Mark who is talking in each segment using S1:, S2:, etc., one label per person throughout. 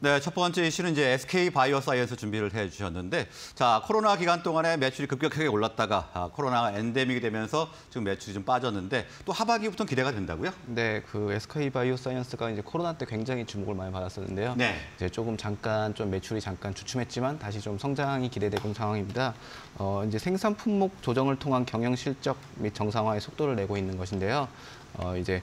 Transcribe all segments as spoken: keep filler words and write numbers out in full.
S1: 네, 첫 번째 이슈는 이제 에스케이 바이오사이언스 준비를 해주셨는데, 자 코로나 기간 동안에 매출이 급격하게 올랐다가 아, 코로나가 엔데믹이 되면서 지금 매출이 좀 빠졌는데 또 하반기부터 기대가 된다고요?
S2: 네, 그 에스케이 바이오사이언스가 이제 코로나 때 굉장히 주목을 많이 받았었는데요.
S1: 네.
S2: 이제 조금 잠깐 좀 매출이 잠깐 주춤했지만 다시 좀 성장이 기대되고 있는 상황입니다. 어, 이제 생산 품목 조정을 통한 경영 실적 및 정상화의 속도를 내고 있는 것인데요. 어, 이제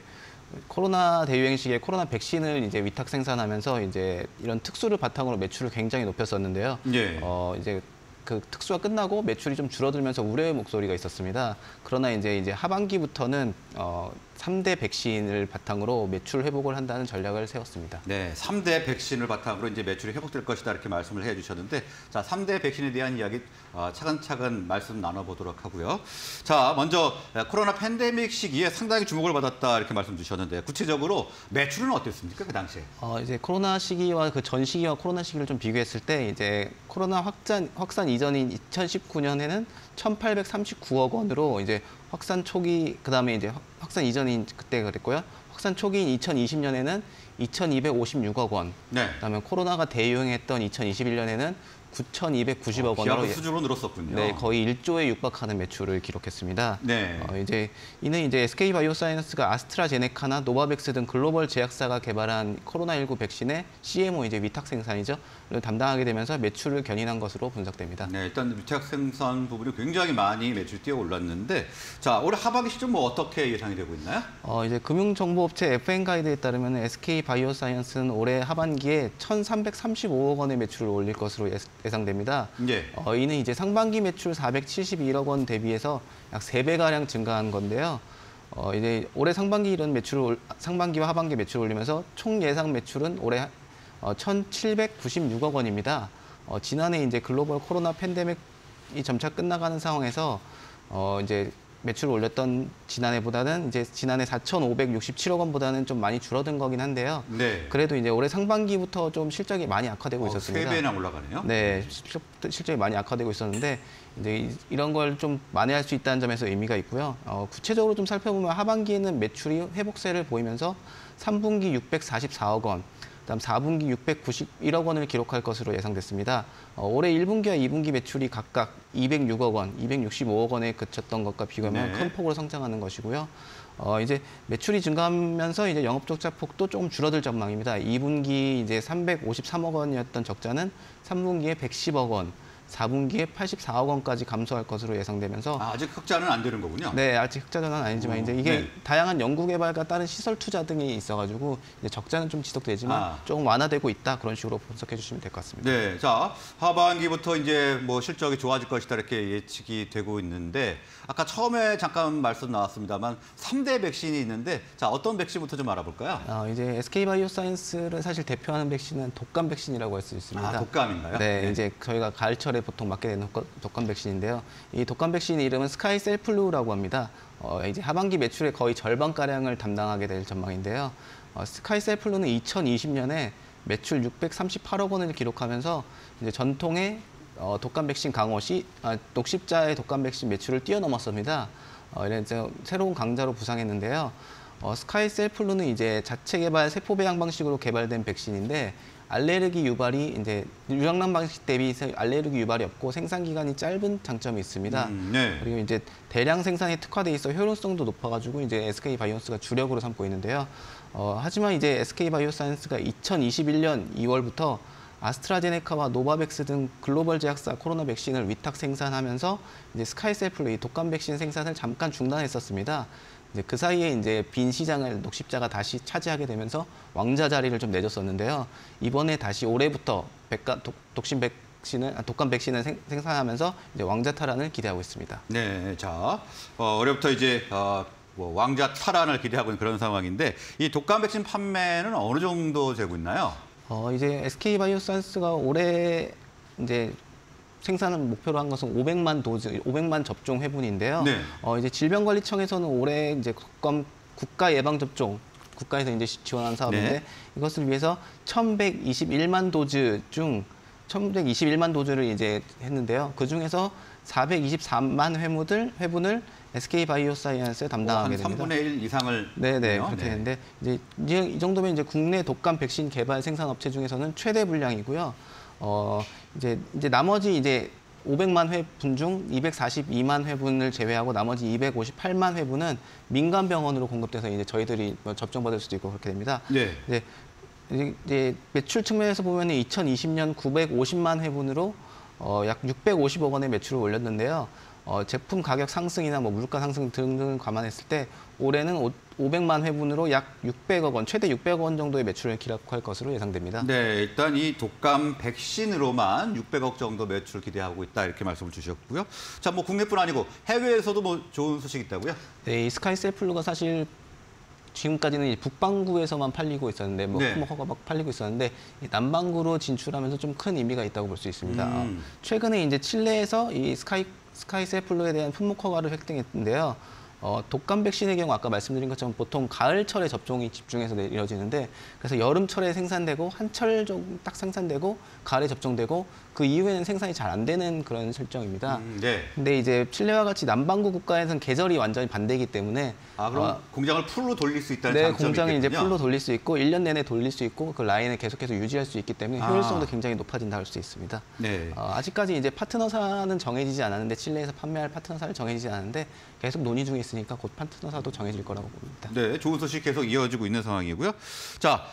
S2: 코로나 대유행 시기에 코로나 백신을 이제 위탁 생산하면서 이제 이런 특수를 바탕으로 매출을 굉장히 높였었는데요.
S1: 예.
S2: 어, 이제 그 특수가 끝나고 매출이 좀 줄어들면서 우려의 목소리가 있었습니다. 그러나 이제 이제 하반기부터는 어, 삼 대 백신을 바탕으로 매출 회복을 한다는 전략을 세웠습니다.
S1: 네, 삼 대 백신을 바탕으로 이제 매출이 회복될 것이다 이렇게 말씀을 해주셨는데, 자, 삼 대 백신에 대한 이야기 어, 차근차근 말씀 나눠보도록 하고요. 자, 먼저 코로나 팬데믹 시기에 상당히 주목을 받았다 이렇게 말씀 주셨는데, 구체적으로 매출은 어땠습니까, 그 당시에?
S2: 어, 이제 코로나 시기와 그 전 시기와 코로나 시기를 좀 비교했을 때 이제 코로나 확산 확산 이전인 이천십구 년에는 천팔백삼십구억 원으로 이제 확산 초기, 그다음에 이제 확산 이전인 그때 그랬고요. 확산 초기인 이천이십 년에는 이천이백오십육억 원.
S1: 네.
S2: 그다음에 코로나가 대유행했던 이천이십일 년에는 구천이백구십억
S1: 어,
S2: 원으로
S1: 기하급 수준으로 늘었었군요.
S2: 네, 거의 일조에 육박하는 매출을 기록했습니다.
S1: 네.
S2: 어, 이제 이는 이제 에스케이 바이오사이언스가 아스트라제네카나 노바백스 등 글로벌 제약사가 개발한 코로나십구 백신의 씨엠오 이제 위탁 생산이죠. 를 담당하게 되면서 매출을 견인한 것으로 분석됩니다.
S1: 네, 일단 위탁 생산 부분이 굉장히 많이 매출이 뛰어 올랐는데, 자, 올해 하반기 시점 뭐 어떻게 예상이 되고 있나요?
S2: 어, 이제 금융정보업체 에프엔 가이드에 따르면 에스케이 바이오사이언스는 올해 하반기에 천삼백삼십오억 원의 매출을 올릴 것으로 예상됩니다.
S1: 예.
S2: 어, 이는 이제 상반기 매출 사백칠십일억 원 대비해서 약 세 배가량 증가한 건데요. 어, 이제 올해 상반기 이런 매출을, 상반기와 하반기 매출을 올리면서 총 예상 매출은 올해 어, 천칠백구십육억 원입니다. 어, 지난해 이제 글로벌 코로나 팬데믹이 점차 끝나가는 상황에서 어, 이제 매출을 올렸던 지난해보다는 이제 지난해 사천오백육십칠억 원보다는 좀 많이 줄어든 거긴 한데요.
S1: 네.
S2: 그래도 이제 올해 상반기부터 좀 실적이 많이 악화되고
S1: 어,
S2: 있었습니다.
S1: 세 배나 올라가네요.
S2: 네, 실적, 실적이 많이 악화되고 있었는데 이제 이런 걸 좀 만회할 수 있다는 점에서 의미가 있고요. 어, 구체적으로 좀 살펴보면 하반기에는 매출이 회복세를 보이면서 삼 분기 육백사십사억 원, 그다음 사 분기 육백구십일억 원을 기록할 것으로 예상됐습니다. 어, 올해 일 분기와 이 분기 매출이 각각 이백육억 원, 이백육십오억 원에 그쳤던 것과 비교하면
S1: 네.
S2: 큰 폭으로 성장하는 것이고요. 어, 이제 매출이 증가하면서 이제 영업 적자 폭도 조금 줄어들 전망입니다. 이 분기 이제 삼백오십삼억 원이었던 적자는 삼 분기에 백십억 원, 사 분기에 팔십사억 원까지 감소할 것으로 예상되면서
S1: 아, 아직 흑자는 안 되는 거군요.
S2: 네, 아직 흑자는 아니지만
S1: 오,
S2: 이제 이게
S1: 네.
S2: 다양한 연구 개발과 다른 시설 투자 등이 있어가지고 이제 적자는 좀 지속되지만
S1: 아.
S2: 조금 완화되고 있다 그런 식으로 분석해 주시면 될 것 같습니다.
S1: 네, 자 하반기부터 이제 뭐 실적이 좋아질 것이다 이렇게 예측이 되고 있는데, 아까 처음에 잠깐 말씀 나왔습니다만 삼 대 백신이 있는데, 자 어떤 백신부터 좀 알아볼까요?
S2: 어, 이제 에스케이 바이오사이언스를 사실 대표하는 백신은 독감 백신이라고 할 수 있습니다.
S1: 아, 독감인가요?
S2: 네,
S1: 네.
S2: 이제 저희가 가을철에 보통 맞게 되는 독감- 독감 백신인데요. 이 독감 백신의 이름은 스카이셀플루라고 합니다. 어, 이제 하반기 매출의 거의 절반가량을 담당하게 될 전망인데요. 어, 스카이셀플루는 이천이십 년에 매출 육백삼십팔억 원을 기록하면서 이제 전통의 어, 독감 백신 강호 시, 아, 녹십자의 독감 백신 매출을 뛰어넘었습니다. 어, 이래서 새로운 강자로 부상했는데요. 어, 스카이셀플루는 이제 자체 개발 세포 배양 방식으로 개발된 백신인데, 알레르기 유발이 이제 유정란 방식 대비 알레르기 유발이 없고 생산 기간이 짧은 장점이 있습니다.
S1: 음, 네.
S2: 그리고 이제 대량 생산에 특화돼 있어 효율성도 높아가지고 이제 에스케이 바이오사이언스가 주력으로 삼고 있는데요. 어, 하지만 이제 에스케이 바이오사이언스가 이천이십일 년 이월부터 아스트라제네카와 노바백스 등 글로벌 제약사 코로나 백신을 위탁 생산하면서 이제 스카이셀플루 이 독감 백신 생산을 잠깐 중단했었습니다. 이제 그 사이에 이제 빈 시장을 녹십자가 다시 차지하게 되면서 왕자 자리를 좀 내줬었는데요. 이번에 다시 올해부터 백가, 독, 독신 백신을, 아, 독감 백신을 생, 생산하면서 이제 왕자 탈환을 기대하고 있습니다.
S1: 네, 자 어, 올해부터 이제 어, 뭐 왕자 탈환을 기대하고 있는 그런 상황인데, 이 독감 백신 판매는 어느 정도 되고 있나요?
S2: 어, 이제 에스케이 바이오사이언스가 올해 이제 생산을 목표로 한 것은 오백만 도즈, 오백만 접종 회분인데요.
S1: 네.
S2: 어, 이제 질병관리청에서는 올해 이제 국감, 국가 예방 접종, 국가에서 이제 지원한 사업인데,
S1: 네.
S2: 이것을 위해서 천백이십일만 도즈 중 천백이십일만 도즈를 이제 했는데요. 그 중에서 사백이십사만 회무들, 회분을 에스케이바이오사이언스에 담당하게
S1: 한
S2: 됩니다.
S1: 삼분의 일 이상을
S2: 네네
S1: 네요.
S2: 그렇게
S1: 네.
S2: 되는데 이제, 이제 이 정도면 이제 국내 독감 백신 개발 생산 업체 중에서는 최대 분량이고요. 어 이제 이제 나머지 이제 오백만 회분 중 이백사십이만 회분을 제외하고 나머지 이백오십팔만 회분은 민간 병원으로 공급돼서 이제 저희들이 뭐 접종받을 수도 있고 그렇게 됩니다.
S1: 네.
S2: 이제, 이제 매출 측면에서 보면 이천이십 년 구백오십만 회분으로 어, 약 육백오십억 원의 매출을 올렸는데요. 어, 제품 가격 상승이나 뭐 물가 상승 등등을 감안했을 때 올해는 오, 오백만 회분으로 약 육백억 원, 최대 육백억 원 정도의 매출을 기록할 것으로 예상됩니다.
S1: 네, 일단 이 독감 백신으로만 육백억 정도 매출 기대하고 있다 이렇게 말씀을 주셨고요. 자, 뭐 국내뿐 아니고 해외에서도 뭐 좋은 소식 있다고요?
S2: 네, 이 스카이셀플루가 사실 지금까지는 북반구에서만 팔리고 있었는데 뭐
S1: 네.
S2: 품목화가 막 팔리고 있었는데 이 남반구로 진출하면서 좀 큰 의미가 있다고 볼 수 있습니다.
S1: 음.
S2: 어, 최근에 이제 칠레에서 이 스카이 스카이셀플루에 대한 품목 허가를 획득했는데요. 어, 독감 백신의 경우 아까 말씀드린 것처럼 보통 가을철에 접종이 집중해서 이루어지는데 그래서 여름철에 생산되고 한철 정도 딱 생산되고 가을에 접종되고 그 이후에는 생산이 잘 안 되는 그런 설정입니다.
S1: 음, 네.
S2: 근데 이제 칠레와 같이 남반구 국가에서는 계절이 완전히 반대이기 때문에
S1: 아, 그럼
S2: 어,
S1: 공장을 풀로 돌릴 수 있다는
S2: 네,
S1: 장점이
S2: 공장을 이제
S1: 있겠군요.
S2: 풀로 돌릴 수 있고 일 년 내내 돌릴 수 있고 그 라인을 계속해서 유지할 수 있기 때문에
S1: 아.
S2: 효율성도 굉장히 높아진다 할 수 있습니다.
S1: 네.
S2: 어, 아직까지 이제 파트너사는 정해지지 않았는데 칠레에서 판매할 파트너사를 정해지지 않았는데 계속 논의 중에 있으니까 곧 파트너사도 정해질 거라고 봅니다.
S1: 네, 좋은 소식 계속 이어지고 있는 상황이고요. 자,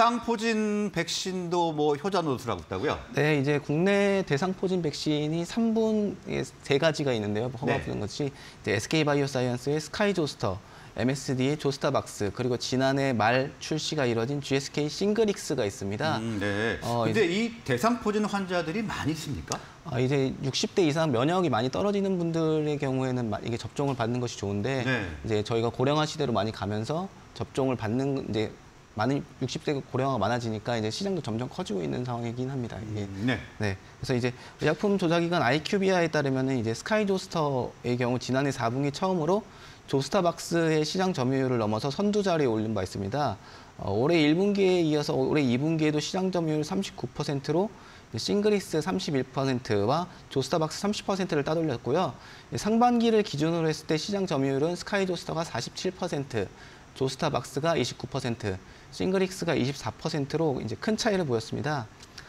S1: 대상포진 백신도 뭐 효자 노릇을 있다고요?
S2: 네, 이제 국내 대상포진 백신이 삼 분의 세 가지가 있는데요. 허가
S1: 네.
S2: 받은 것이 이제 에스케이바이오사이언스의 스카이조스터, 엠에스디의 조스타박스, 그리고 지난해 말 출시가 이뤄진 지에스케이 싱글익스가 있습니다.
S1: 음, 네.
S2: 어,
S1: 근데 이 대상포진 환자들이 많이 있습니까?
S2: 아, 이제 육십 대 이상 면역이 많이 떨어지는 분들의 경우에는 마- 이게 접종을 받는 것이 좋은데
S1: 네.
S2: 이제 저희가 고령화 시대로 많이 가면서 접종을 받는 이제 많은 육십 대 고령화가 많아지니까 이제 시장도 점점 커지고 있는 상황이긴 합니다. 이게
S1: 음, 네.
S2: 네. 그래서 이제 의약품 조작기관 아이큐비아에 따르면은 이제 스카이조스터의 경우 지난해 사 분기 처음으로 조스타박스의 시장 점유율을 넘어서 선두 자리에 올린 바 있습니다. 어, 올해 일 분기에 이어서 올해 이 분기에도 시장 점유율 삼십구 퍼센트로 싱글익스 삼십일 퍼센트와 조스타박스 삼십 퍼센트를 따돌렸고요. 상반기를 기준으로 했을 때 시장 점유율은 스카이조스터가 사십칠 퍼센트, 조스타박스가 이십구 퍼센트, 싱글익스가 이십사 퍼센트로 이제 큰 차이를 보였습니다.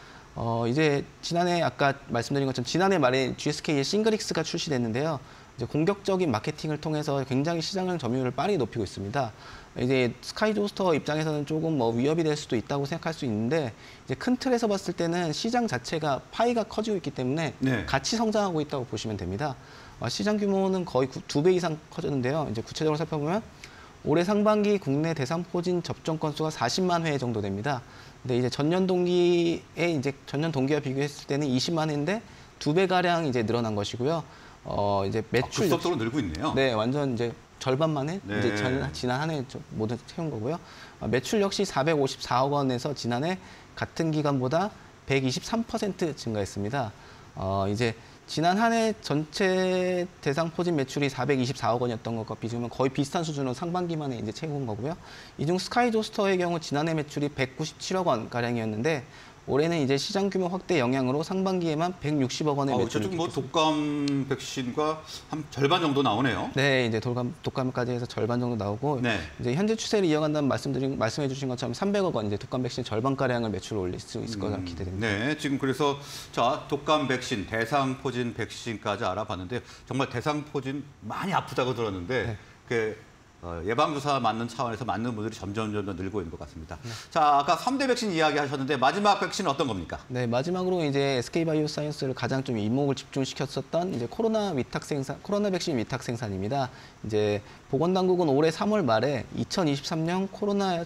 S2: 어, 이제 지난해 아까 말씀드린 것처럼 지난해 말에 지에스케이의 싱글익스가 출시됐는데요. 이제 공격적인 마케팅을 통해서 굉장히 시장 점유율을 빠르게 높이고 있습니다. 이제 스카이조스터 입장에서는 조금 뭐 위협이 될 수도 있다고 생각할 수 있는데 이제 큰 틀에서 봤을 때는 시장 자체가 파이가 커지고 있기 때문에
S1: 네.
S2: 같이 성장하고 있다고 보시면 됩니다. 어, 시장 규모는 거의 두 배 이상 커졌는데요. 이제 구체적으로 살펴보면 올해 상반기 국내 대상포진 접종 건수가 사십만 회 정도 됩니다. 근데 이제 전년 동기에 이제 전년 동기와 비교했을 때는 이십만 회인데 두 배 가량 이제 늘어난 것이고요. 어 이제
S1: 아,
S2: 매출
S1: 급속도로 늘고 있네요.
S2: 네, 완전 이제 절반 만에
S1: 네.
S2: 이제 전, 지난 한 해 모두 채운 거고요. 어, 매출 역시 사백오십사억 원에서 지난해 같은 기간보다 백이십삼 퍼센트 증가했습니다. 어, 이제 지난 한 해 전체 대상 포진 매출이 사백이십사억 원이었던 것과 비교하면 거의 비슷한 수준으로 상반기 만에 이제 채운 거고요. 이 중 스카이조스터의 경우 지난해 매출이 백구십칠억 원 가량이었는데 올해는 이제 시장 규모 확대 영향으로 상반기에만 백육십억 원의
S1: 아,
S2: 매출을
S1: 저쪽 뭐
S2: 기록했습니다.
S1: 독감 백신과 한 절반 정도 나오네요.
S2: 네, 이제 독감, 독감까지 해서 절반 정도 나오고
S1: 네.
S2: 이제 현재 추세를 이어간다면 말씀드린 말씀해 주신 것처럼 삼백억 원 이제 독감 백신 절반 가량을 매출을 올릴 수 있을 거라 기대됩니다.
S1: 네, 지금 그래서 자 독감 백신, 대상포진 백신까지 알아봤는데 정말 대상포진 많이 아프다고 들었는데
S2: 네.
S1: 그 어, 예방주사 맞는 차원에서 맞는 분들이 점점 점점 늘고 있는 것 같습니다. 자, 아까 삼 대 백신 이야기 하셨는데 마지막 백신은 어떤 겁니까?
S2: 네, 마지막으로 이제 에스케이바이오사이언스를 가장 좀 이목을 집중시켰었던 이제 코로나 위탁 생산, 코로나 백신 위탁 생산입니다. 이제 보건당국은 올해 삼월 말에 이천이십삼 년 코로나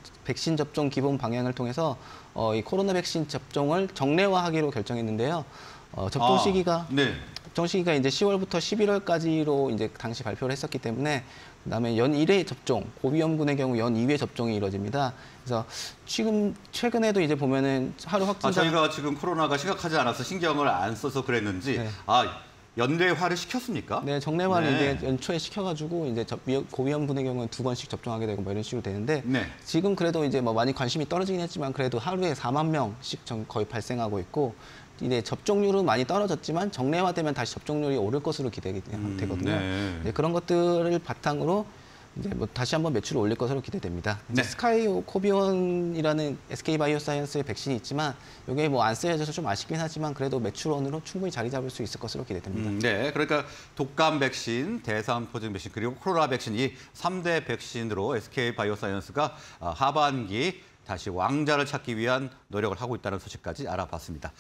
S2: 백신 접종 기본 방향을 통해서 어, 이 코로나 백신 접종을 정례화하기로 결정했는데요. 어, 접종
S1: 아,
S2: 시기가
S1: 네.
S2: 접종 시기가 이제 시월부터 십일월까지로 이제 당시 발표를 했었기 때문에 그다음에 연 일 회 접종, 고위험군의 경우 연 이 회 접종이 이루어집니다. 그래서 지금 최근에도 이제 보면은 하루
S1: 아,
S2: 확진자
S1: 저희가 지금 코로나가 심각하지 않아서 신경을 안 써서 그랬는지
S2: 네.
S1: 아 연대화를 시켰습니까?
S2: 네, 정례화를
S1: 네.
S2: 이제 연초에 시켜가지고 이제 저- 위- 고위험군의 경우는 두 번씩 접종하게 되고 뭐 이런 식으로 되는데
S1: 네.
S2: 지금 그래도 이제 뭐 많이 관심이 떨어지긴 했지만 그래도 하루에 사만 명씩 전 거의 발생하고 있고 이제 접종률은 많이 떨어졌지만 정례화되면 다시 접종률이 오를 것으로 기대되거든요.
S1: 음, 네.
S2: 네, 그런 것들을 바탕으로 이제 뭐 다시 한번 매출을 올릴 것으로 기대됩니다. 이제
S1: 네.
S2: 스카이 코비온이라는 에스케이바이오사이언스의 백신이 있지만 이게 뭐 안 쓰여져서 좀 아쉽긴 하지만 그래도 매출원으로 충분히 자리 잡을 수 있을 것으로 기대됩니다.
S1: 음, 네, 그러니까 독감 백신, 대상포진 백신 그리고 코로나 백신 이 삼 대 백신으로 에스케이바이오사이언스가 하반기 다시 왕자를 찾기 위한 노력을 하고 있다는 소식까지 알아봤습니다.